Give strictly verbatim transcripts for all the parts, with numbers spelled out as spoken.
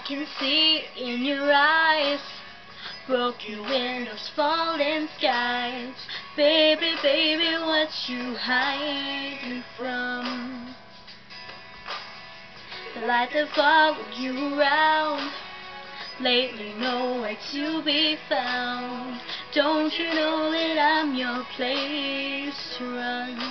can see in your eyes, broken windows, falling skies. Baby, baby, what you hiding from? The light that followed you around, lately nowhere to be found. Don't you know that I'm your place to run?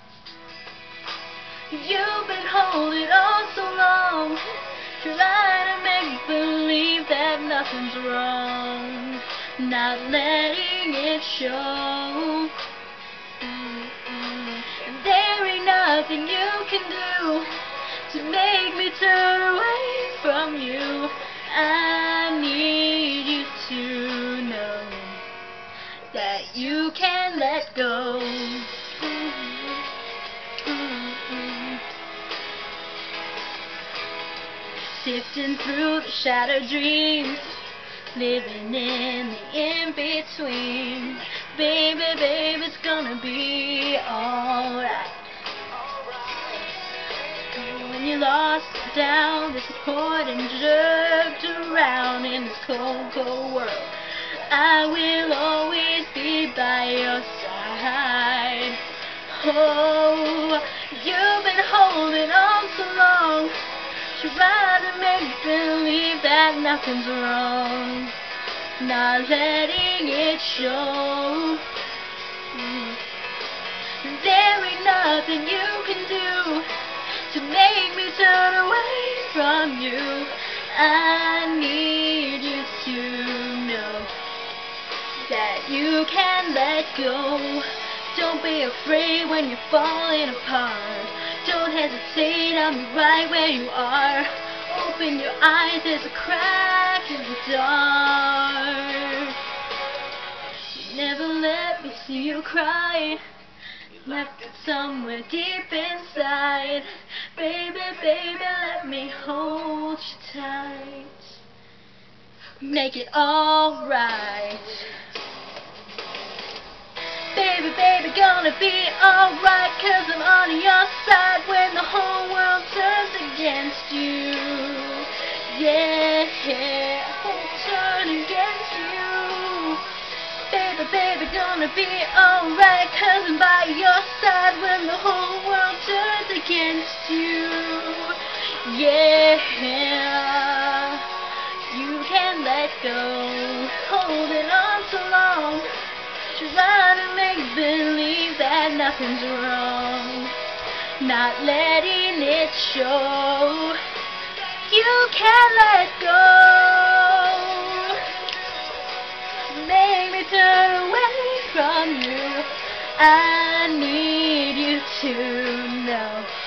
You've been holding on so long, trying to make believe that nothing's wrong, not letting it show. Mm-mm. And there ain't nothing you can do to make me turn away from you. I need you to know that you can let go. Sifting through the shattered dreams, living in the in-between. Baby, baby, it's gonna be alright. When you're lost down, disappointed and jerked around in this cold, cold world, I will always be by your side. Oh, you've been holding on so long, trying to make believe that nothing's wrong, not letting it show. Mm. There ain't nothing you can do to make me turn away from you. I need you to know that you can let go. Don't be afraid when you're falling apart. Don't hesitate, I'll be right where you are. Open your eyes, there's a crack in the dark. You never let me see you cry, left it somewhere deep inside. Baby, baby, let me hold you tight. Make it alright. Baby, baby, gonna be alright, 'cause I'm on your side when the whole world turns against you. Yeah, turn against you. Baby, baby, gonna be alright, 'cause I'm by your side when the whole world turns against you. Yeah, you can let go, holding on so long, trying to make believe that nothing's wrong, not letting it show. You can let go, make me turn away from you. I need you to know